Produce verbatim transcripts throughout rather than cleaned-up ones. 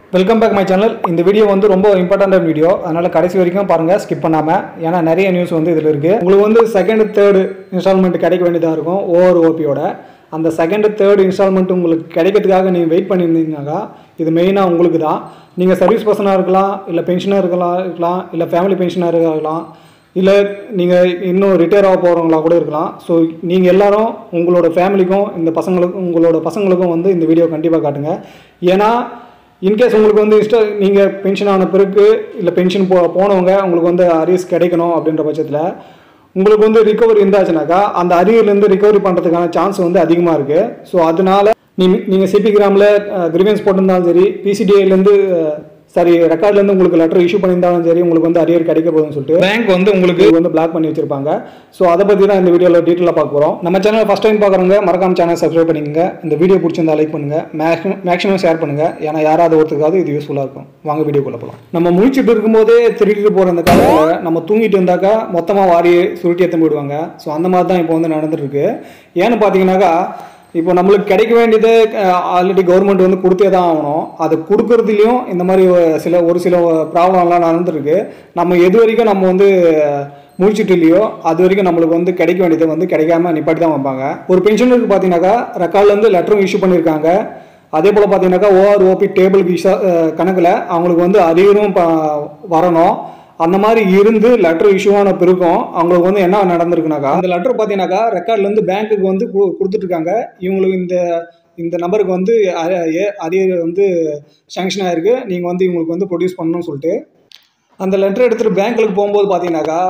Welcome back my channel. இந்த video வந்து ரொம்ப இம்பார்ட்டன்டான வீடியோ, அதனால் கடைசி வரைக்கும் பாருங்கள், ஸ்கிப் பண்ணாமல். ஏன்னா நிறைய நியூஸ் வந்து இதில் இருக்குது. உங்களுக்கு வந்து செகண்ட் தேர்டு இன்ஸ்டால்மெண்ட் கிடைக்க வேண்டியதாக இருக்கும் ஓவர் ஓபியோட. அந்த செகண்ட் தேர்டு இன்ஸ்டால்மெண்ட் உங்களுக்கு கிடைக்கிறதுக்காக நீங்கள் வெயிட் பண்ணியிருந்தீங்கன்னாக்கா இது மெயினாக உங்களுக்கு தான். நீங்கள் சர்வீஸ் பர்சனாக இருக்கலாம், இல்லை பென்ஷனாக இருக்கலாம் இருக்கலாம் இல்லை ஃபேமிலி பென்ஷனாக இருக்கலாம், இல்லை நீங்கள் இன்னும் ரிட்டையர் ஆக போகிறவங்களா கூட இருக்கலாம். ஸோ நீங்கள் எல்லோரும் உங்களோட ஃபேமிலிக்கும் இந்த பசங்களுக்கும் உங்களோட பசங்களுக்கும் வந்து இந்த வீடியோ கண்டிப்பாக காட்டுங்க. ஏன்னா இன்கேஸ் உங்களுக்கு வந்து இஷ்ட நீங்கள் பென்ஷன் ஆன பிறகு இல்லை பென்ஷன் போ போனவங்க உங்களுக்கு வந்து அரியர்ஸ் கிடைக்கணும் அப்படின்ற பட்சத்தில் உங்களுக்கு வந்து ரிகவரி இருந்தாச்சுனாக்கா அந்த அரியர்லேருந்து ரிகவரி பண்ணுறதுக்கான சான்ஸ் வந்து அதிகமாக இருக்குது. ஸோ அதனால் நீங்கள் நீங்கள் சிபி கிராமில் கிரிவன்ஸ் போட்டிருந்தாலும் சரி, பிசிடிஐலேருந்து சரி ரெக்கார்ட்லேருந்து உங்களுக்கு லெட்டர் இஷ்யூ பண்ணியிருந்தாலும் சரி, உங்களுக்கு வந்து அரியர் கிடைக்க போகுதுன்னு சொல்லிட்டு பேங்க் வந்து உங்களுக்கு வந்து பிளாக் பண்ணி வச்சிருப்பாங்க. ஸோ அதை பற்றி தான் இந்த வீடியோவில் டீட்டெயிலாக பார்க்க போகிறோம். நம்ம சேனல் ஃபஸ்ட் டைம் பார்க்குறவங்க மறக்காம சேனல் சப்ஸ்கிரைப் பண்ணிக்கங்க. இந்த வீடியோ பிடிச்சிருந்தா லைக் பண்ணுங்கள், மேக்ஸிமம் மேக்ஸிமம் ஷேர் பண்ணுங்கள். ஏன்னா யாராவது ஒருத்தருக்காவது இது யூஸ்ஃபுல்லாக இருக்கும். வாங்க வீடியோக்குள்ள போகலாம். நம்ம முழிச்சிட்டு இருக்கும்போதே திருட்டிட்டு போகிற அந்த காலத்தில் நம்ம தூங்கிட்டு இருந்தாக்கா மொத்தமாக வாரி சுருட்டி எத்தனை போயிடுவாங்க. ஸோ அந்த மாதிரி தான் இப்போ வந்து நடந்துட்டு இருக்கு. ஏன்னு பார்த்தீங்கன்னாக்கா இப்போ நம்மளுக்கு கிடைக்க வேண்டியது ஆல்ரெடி கவர்மெண்ட் வந்து கொடுத்தே தான் ஆகணும். அது கொடுக்கறதுலையும் இந்த மாதிரி சில ஒரு சில ப்ராப்ளம்லாம் நடந்துருக்கு. நம்ம எது வரைக்கும் நம்ம வந்து முடிச்சுட்டு இல்லையோ அது வரைக்கும் நம்மளுக்கு வந்து கிடைக்க வேண்டியது வந்து கிடைக்காம நிப்பாட்டி தான் வைப்பாங்க. ஒரு பென்ஷனருக்கு பார்த்தீங்கன்னாக்கா ரெக்கார்ட்லேருந்து லெட்டரும் இஷ்யூ பண்ணியிருக்காங்க. அதே போல் பார்த்தீங்கன்னாக்கா ஓஆர் ஓபி டேபிளுக்கு இஷா கணக்கில் அவங்களுக்கு வந்து அரியரும் வரணும். அந்த மாதிரி இருந்து லெட்டர் இஷ்யூவான பிறகும் அவங்களுக்கு வந்து என்ன நடந்திருக்குனாக்கா அந்த லெட்டர் பார்த்தீங்கன்னாக்கா ரெக்கார்ட்லேருந்து பேங்க்குக்கு வந்து கொடுத்துட்ருக்காங்க. இவங்களுக்கு இந்த இந்த நம்பருக்கு வந்து அரியர் வந்து சேங்ஷன் ஆகிருக்கு, நீங்கள் வந்து இவங்களுக்கு வந்து ப்ரொடியூஸ் பண்ணணும்னு சொல்லிட்டு அந்த லெட்டர் எடுத்துகிட்டு பேங்க்குக்கு போகும்போது பார்த்தீங்கன்னாக்கா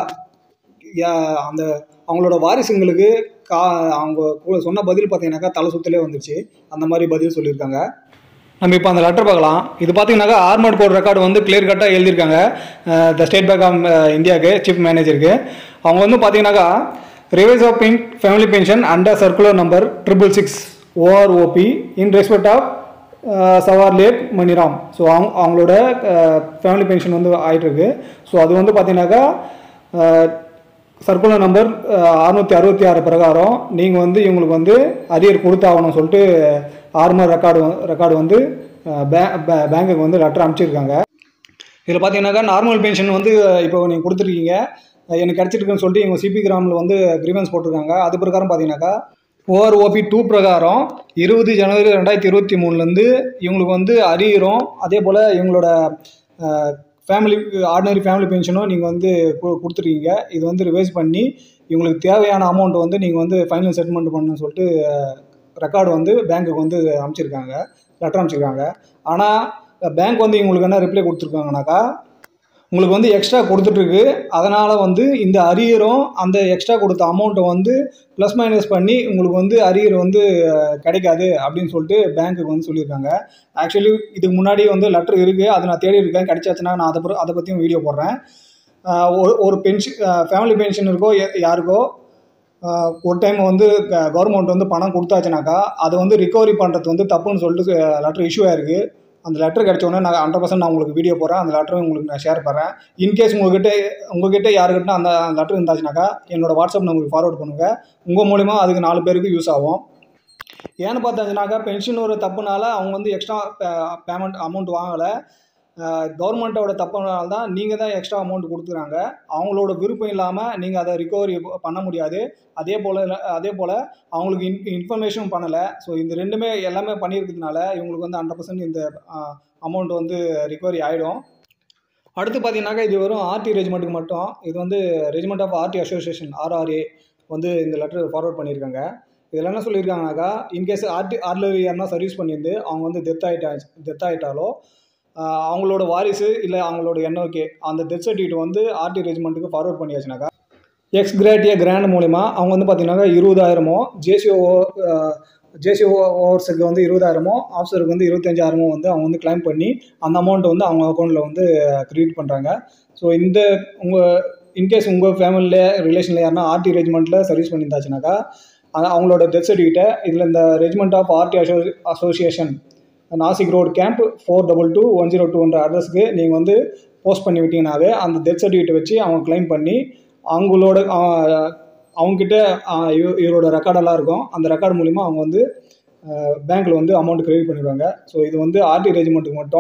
அந்த அவங்களோட வாரிசுங்களுக்கு கா அவங்க சொன்ன பதில் பார்த்தீங்கன்னாக்கா தலை சுத்தலே வந்துச்சு. அந்த மாதிரி பதில் சொல்லியிருக்காங்க. நம்ம இப்போ அந்த லெட்டர் பார்க்கலாம். இது பார்த்தீங்கன்னாக்கா ஆர்மட் கோட் ரெக்கார்டு வந்து கிளியர் கட்டாக எழுதியிருக்காங்க த ஸ்டேட் பேங்க் ஆஃப் இந்தியாவுக்கு சீஃப் மேனேஜருக்கு. அவங்க வந்து பார்த்தீங்கன்னாக்கா revise of pin family pension under circular number triple six OROP in respect of சவார்லேட் மணிராம். ஸோ அவங்க அவங்களோட ஃபேமிலி பென்ஷன் வந்து ஆகிட்டுருக்கு. ஸோ அது வந்து பார்த்தீங்கன்னாக்கா சர்க்குலர் நம்பர் அறுநூற்றி அறுபத்தி ஆறு பிரகாரம் நீங்கள் வந்து இவங்களுக்கு வந்து அரியர் கொடுத்தாகணும்னு சொல்லிட்டு ஆர்மர் ரெக்கார்டு ரெக்கார்டு வந்து பே பேங்க்குக்கு வந்து லெட்டர் அனுப்பிச்சிருக்காங்க. இதில் பார்த்தீங்கன்னாக்கா நார்மல் பென்ஷன் வந்து இப்போ நீங்கள் கொடுத்துருக்கீங்க, எனக்கு கிடச்சிருக்குன்னு சொல்லிட்டு இவங்க சிபி கிராமில் வந்து கிரிவன்ஸ் போட்டிருக்காங்க. அது பிரகாரம் பார்த்தீங்கன்னாக்கா ஓஆர் ஓபி டூ பிரகாரம் இருபது ஜனவரி ரெண்டாயிரத்தி இருபத்தி மூணுலேருந்து இவங்களுக்கு வந்து அரியரும் அதே போல் இவங்களோட ஃபேமிலி ஆர்டினரி ஃபேமிலி பென்ஷனும் நீங்கள் வந்து கொடுத்துருக்கீங்க. இது வந்து ரிவைஸ் பண்ணி இவங்களுக்கு தேவையான அமௌண்ட் வந்து நீங்கள் வந்து ஃபைனல் செட்டில்மெண்ட் பண்ணணும்னு சொல்லிட்டு ரெக்கார்டு வந்து பேங்க்குக்கு வந்து அனுப்பிச்சிருக்காங்க, லெட்டர் அனுப்பிச்சிருக்காங்க. ஆனால் பேங்க் வந்து இவங்களுக்கு என்ன ரிப்ளை கொடுத்துருக்காங்கனாக்கா உங்களுக்கு வந்து எக்ஸ்ட்ரா கொடுத்துட்ருக்கு, அதனால் வந்து இந்த அரியரும் அந்த எக்ஸ்ட்ரா கொடுத்த அமௌண்ட்டை வந்து ப்ளஸ் மைனஸ் பண்ணி உங்களுக்கு வந்து அரியர் வந்து கிடைக்காது அப்படின்னு சொல்லிட்டு பேங்க்குக்கு வந்து சொல்லியிருக்காங்க. ஆக்சுவலி இதுக்கு முன்னாடி வந்து லெட்டர் இருக்குது, அதை நான் தேடி இருக்கேன். கிடைச்சாச்சுன்னா நான் அதை அதை பற்றியும் வீடியோ போடுறேன். ஒரு ஒரு பென்ஷன் ஃபேமிலி பென்ஷன் இருக்கோ யாருக்கோ ஒரு டைம் வந்து கவர்மெண்ட் வந்து பணம் கொடுத்தாச்சுனாக்கா அதை வந்து ரிகவரி பண்ணுறது வந்து தப்புன்னு சொல்லிட்டு லெட்டர் இஷ்யூ ஆகிருக்கு. அந்த லெட்டர் கிடச்சோடனே நான் ஹண்ட்ரட் பர்சன்ட் நான் உங்களுக்கு வீடியோ போடுறேன். அந்த லெட்டரும் உங்களுக்கு நான் ஷேர் பண்ணுறேன். இன்கேஸ் உங்கள்கிட்ட உங்கள்கிட்ட யாருக்கிட்ட அந்த லெட்டர் இருந்தாச்சுனாக்கா என்னோட வாட்ஸ்அப் நம்பருக்கு ஃபார்வர்ட் பண்ணுங்கள். உங்கள் மூலிமா அதுக்கு நாலு பேருக்கு யூஸ் ஆகும். ஏன்னு பார்த்தாச்சுனாக்கா பென்ஷன் ஒரு தப்புனால அவங்க வந்து எக்ஸ்ட்ரா பேமெண்ட் அமௌண்ட் வாங்கலை, கவர்மெண்ட்டோட தப்புனால தான் நீங்கள் தான் எக்ஸ்ட்ரா அமௌண்ட் கொடுத்துறாங்க. அவங்களோட விருப்பம் இல்லாமல் நீங்கள் அதை ரிகவரி பண்ண முடியாது. அதே போல் அதே போல் அவங்களுக்கு இன் இன்ஃபர்மேஷனும் பண்ணலை. ஸோ இந்த ரெண்டுமே எல்லாமே பண்ணியிருக்கிறதுனால இவங்களுக்கு வந்து ஹண்ட்ரட் பர்சன்ட் இந்த அமௌண்ட் வந்து ரிகவரி ஆகிடும். அடுத்து பார்த்தீங்கன்னாக்கா இது வெறும் ஆர்டி ரெஜிமெண்ட்டுக்கு மட்டும். இது வந்து regiment of arty association RRA வந்து இந்த லெட்டர் ஃபார்வர்ட் பண்ணியிருக்காங்க. இதில் என்ன சொல்லியிருக்காங்கனாக்கா இன்கேஸ் ஆர்டி ஆர்டிலரி யாருன்னா சர்வீஸ் பண்ணியிருந்து அவங்க வந்து டெத் ஆகிட்டா டெத் ஆகிட்டாலோ அவங்களோட வாரிசு இல்லை அவங்களோட என்ஓகே அந்த டெத் சர்டிஃபிகேட் வந்து ஆர்டி ரெஜிமெண்ட்டுக்கு ஃபார்வர்ட் பண்ணியாச்சுனாக்கா எக்ஸ் கிராட்டியா கிராண்ட் மூலிமா அவங்க வந்து பார்த்தீங்கன்னாக்கா இருபதாயிரமோ ஜேசிஓ ஜேசிஓ ஓவர்ஸுக்கு வந்து இருபதாயிரமோ ஆஃபீஸருக்கு வந்து இருபத்தஞ்சாயிரமோ வந்து அவங்க வந்து கிளைம் பண்ணி அந்த அமௌண்ட்டை வந்து அவங்க அக்கௌண்ட்டில் வந்து கிரெடிட் பண்ணுறாங்க. ஸோ இந்த உங்கள் இன்கேஸ் உங்கள் ஃபேமிலியில் ரிலேஷனில் யாருன்னா ஆர்டி ரெஜிமெண்ட்டில் சர்வீஸ் பண்ணியிருந்தாச்சுனாக்கா அவங்களோட டெத் சர்டிஃபிகேட்டை இதில் இந்த regiment of arty asso association Nashik road camp four double two one zero டூன்ற அட்ரஸ்க்கு நீங்கள் வந்து போஸ்ட் பண்ணி விட்டீங்கன்னாவே அந்த டெத் சர்டிஃபிகேட்டை வச்சு அவங்க கிளைம் பண்ணி அவங்களோட அவங்கக்கிட்ட இவரோட ரெக்கார்டெல்லாம் இருக்கும். அந்த ரெக்கார்டு மூலிமா அவங்க வந்து பேங்க்கில் வந்து அமௌண்ட் கிரெடிட் பண்ணிடுவாங்க. ஸோ இது வந்து ஆர்டி ரெஜிமெண்ட்டுக்கு மட்டும்.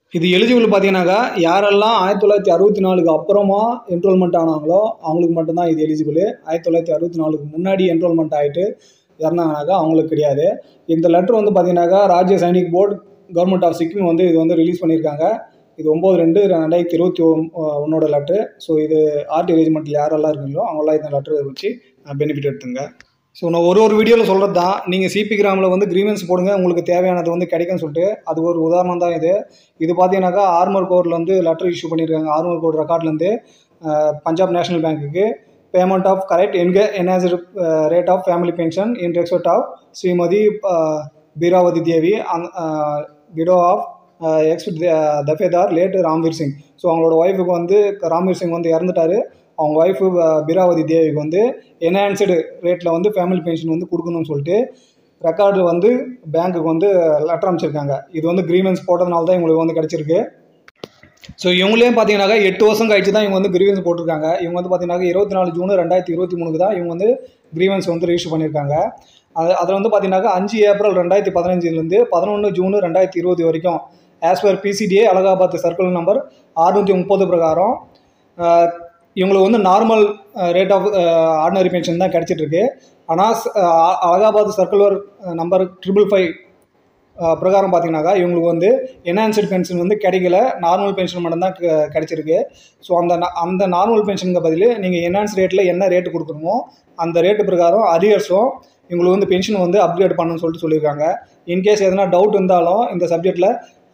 இது எலிஜிபிள் பார்த்தீங்கன்னாக்கா யாரெல்லாம் ஆயிரத்தி தொள்ளாயிரத்தி அறுபத்தி நாலுக்கு அப்புறமா என்ரோல்மெண்ட் ஆனாங்களோ அவங்களுக்கு மட்டும்தான் இது எலிஜிபிள். ஆயிரத்தி தொள்ளாயிரத்தி அறுபத்தி நாலுக்கு முன்னாடி என்ரோல்மெண்ட் ஆகிட்டு இறந்தாங்கனாக்கா அவங்களுக்கு கிடையாது. இந்த லெட்டர் வந்து பார்த்தீங்கன்னாக்கா Rajya Sainik board government of Sikkim வந்து இது வந்து ரிலீஸ் பண்ணியிருக்காங்க. இது ஒம்பது ரெண்டு ரெண்டாயிரத்தி இருபத்தி ஒன்னோட லெட்ரு. ஸோ இது ஆர்டி ரெஜிமெண்ட்டில் யாரெல்லாம் இருக்கீங்களோ அவங்களாம் இந்த லெட்டரை வச்சு பெனிஃபிட் எடுத்துங்க. ஸோ நான் ஒரு ஒரு வீடியோவில் சொல்கிறது தான், நீங்கள் சிபி கிராமில் வந்து கிரீவன்ஸ் போடுங்க, உங்களுக்கு தேவையானது வந்து கிடைக்கும்னு சொல்லிட்டு. அது ஒரு உதாரணம் தான் இது. இது பார்த்தீங்கன்னாக்கா ஆர்மர் கோடில் வந்து லெட்டர் இஷ்யூ பண்ணியிருக்காங்க. ஆர்மர் கோட் ரெக்கார்ட்லேருந்து பஞ்சாப் நேஷனல் பேங்க்குக்கு பேமெண்ட் ஆஃப் கரெக்ட் என்க enhanced rate of family pension in respect of Shrimati Biravati Devi widow of ex Dafadar late Ramvir Singh. So அவங்களோட ஒய்ஃபுக்கு வந்து ராம்வீர் சிங் வந்து இறந்துட்டார். அவங்க ஒய்ஃபு பீராவதி தேவிக்கு வந்து என்ஹான்ஸ்டு ரேட்டில் வந்து ஃபேமிலி பென்ஷன் வந்து கொடுக்கணும்னு சொல்லிட்டு ரெக்கார்டு வந்து பேங்க்குக்கு வந்து லெட்டர் அமைச்சிருக்காங்க. இது வந்து கிரீவன்ஸ் போட்டதுனால தான் இவங்களுக்கு வந்து கிடச்சிருக்கு. ஸோ இவங்களே பார்த்தீங்கன்னாக்கா எட்டு வருஷம் கழிச்சு தான் இவங்க வந்து கிரீவன்ஸ் போட்டிருக்காங்க. இவங்க வந்து பார்த்தீங்கன்னா இருபத்தி நாலு ஜூன் ரெண்டாயிரத்தி இருபத்தி மூணுக்கு தான் இவங்க வந்து கிரீவன்ஸ் வந்து ரிஜிஸ்டர் பண்ணியிருக்காங்க. அது அதில் வந்து பார்த்தீங்கன்னாக்கா அஞ்சு ஏப்ரல் ரெண்டாயிரத்தி பதினஞ்சுலேருந்து பதினொன்று ஜூன் ரெண்டாயிரத்தி இருபது வரைக்கும் as per PCDA Allahabad circle number அறுநூற்றி முப்பது பிரகாரம் இவங்களுக்கு வந்து normal rate of ordinary pension தான் கிடச்சிட்ருக்கு. ஆனால் Allahabad circular number triple five பிரகாரம் பார்த்தீங்கன்னாக்கா இவங்களுக்கு வந்து என்ஹான்ஸ்டு பென்ஷன் வந்து கிடைக்கல, நார்மல் பென்ஷன் மட்டும்தான் கிடச்சிருக்கு. ஸோ அந்த அந்த நார்மல் பென்ஷனுக்கு பதில் நீங்கள் என்ஹான்ஸ் ரேட்டில் என்ன ரேட்டு கொடுக்கணுமோ அந்த ரேட்டு பிரகாரம் அரியர்ஸும் இவங்களுக்கு வந்து பென்ஷன் வந்து அப்கிரேட் பண்ணணும்னு சொல்லிட்டு சொல்லியிருக்காங்க. இன்கேஸ் எதனா டவுட் இருந்தாலும் இந்த சப்ஜெக்டில்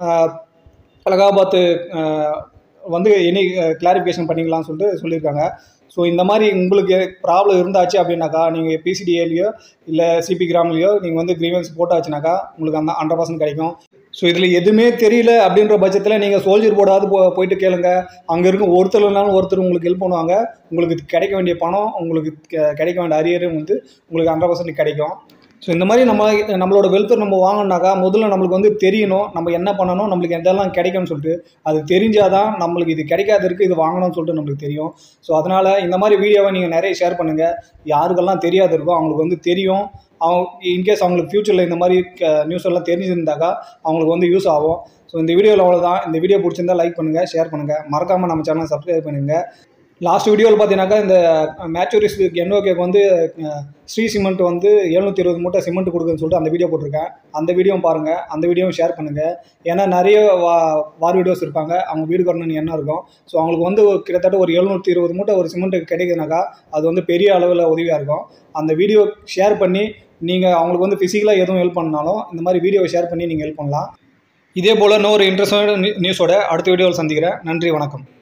அலகாபாத் வந்து எனி கிளாரிஃபிகேஷன் பண்ணிக்கலாம்னு சொல்லிட்டு சொல்லியிருக்காங்க. ஸோ இந்த மாதிரி உங்களுக்கு ப்ராப்ளம் இருந்தாச்சு அப்படின்னாக்கா நீங்கள் பிசிடிஏலையோ இல்லை சிபி கிராம்லையோ நீங்கள் வந்து கிரீவன்ஸ் போட்டாச்சுனாக்கா உங்களுக்கு அந்த ஹண்ட்ரட் பர்சன்ட் கிடைக்கும். ஸோ இதில் எதுவுமே தெரியல அப்படின்ற பட்சத்தில் நீங்கள் சோல்ஜர் போர்டாவது போ போயிட்டு கேளுங்க. அங்கே இருக்கும் ஒருத்தர்னாலும் ஒருத்தர் உங்களுக்கு ஹெல்ப் பண்ணுவாங்க. உங்களுக்கு கிடைக்க வேண்டிய பணம், உங்களுக்கு கிடைக்க வேண்டிய அரியரும் வந்து உங்களுக்கு ஹண்ட்ரட் பர்சன்ட் கிடைக்கும். ஸோ இந்த மாதிரி நம்ம நம்மளோட வெல்ஃபேர் நம்ம வாங்கினாக்கா முதல்ல நம்மளுக்கு வந்து தெரியணும் நம்ம என்ன பண்ணணும், நம்மளுக்கு எதெல்லாம் கிடைக்கும்னு சொல்லிட்டு. அது தெரிஞ்சால் தான் நம்மளுக்கு இது கிடைக்காத இருக்குது இது வாங்கணும்னு சொல்லிட்டு நம்மளுக்கு தெரியும். ஸோ அதனால் இந்த மாதிரி வீடியோவை நீங்கள் நிறைய ஷேர் பண்ணுங்கள். யாருக்கெல்லாம் தெரியாது இருக்கோ அவங்களுக்கு வந்து தெரியும். அவங்க இன்கேஸ் அவங்களுக்கு ஃப்யூச்சரில் இந்த மாதிரி நியூஸ் எல்லாம் தெரிஞ்சிருந்தாக்கா அவங்களுக்கு வந்து யூஸ் ஆகும். ஸோ இந்த வீடியோவில் அவ்வளோதான். இந்த வீடியோ பிடிச்சிருந்தால் லைக் பண்ணுங்கள், ஷேர் பண்ணுங்கள், மறக்காமல் நம்ம சேனலை சப்ஸ்கிரைப் பண்ணுங்கள். லாஸ்ட் வீடியோவில் பார்த்தீங்கன்னாக்கா இந்த மேச்சூரிஸ் என்ஓகேக்கு வந்து ஸ்ரீ சிமெண்ட் வந்து எழுநூற்றி இருபது மூட்டை சிமெண்ட் கொடுக்குன்னு சொல்லிட்டு அந்த வீடியோ போட்டிருக்கேன். அந்த வீடியோவும் பாருங்கள், அந்த வீடியோவும் ஷேர் பண்ணுங்கள். ஏன்னா நிறைய வா வார் வீடியோஸ் இருப்பாங்க, அவங்க வீடு கட்டணும்னு என்ன இருக்கும். ஸோ அவங்களுக்கு வந்து கிட்டத்தட்ட ஒரு எழுநூற்றி இருபது மூட்டை ஒரு சிமெண்ட் கிடைக்குதுனாக்கா அது வந்து பெரிய அளவில் உதவியாக இருக்கும். அந்த வீடியோ ஷேர் பண்ணி நீங்கள் அவங்களுக்கு வந்து ஃபிசிக்கலாக எதுவும் ஹெல்ப் பண்ணாலும் இந்த மாதிரி வீடியோவை ஷேர் பண்ணி நீங்கள் ஹெல்ப் பண்ணலாம். இதே போல் இன்னொரு இன்ட்ரெஸ்டான நியூஸோட அடுத்த வீடியோவில் சந்திக்கிறேன். நன்றி, வணக்கம்.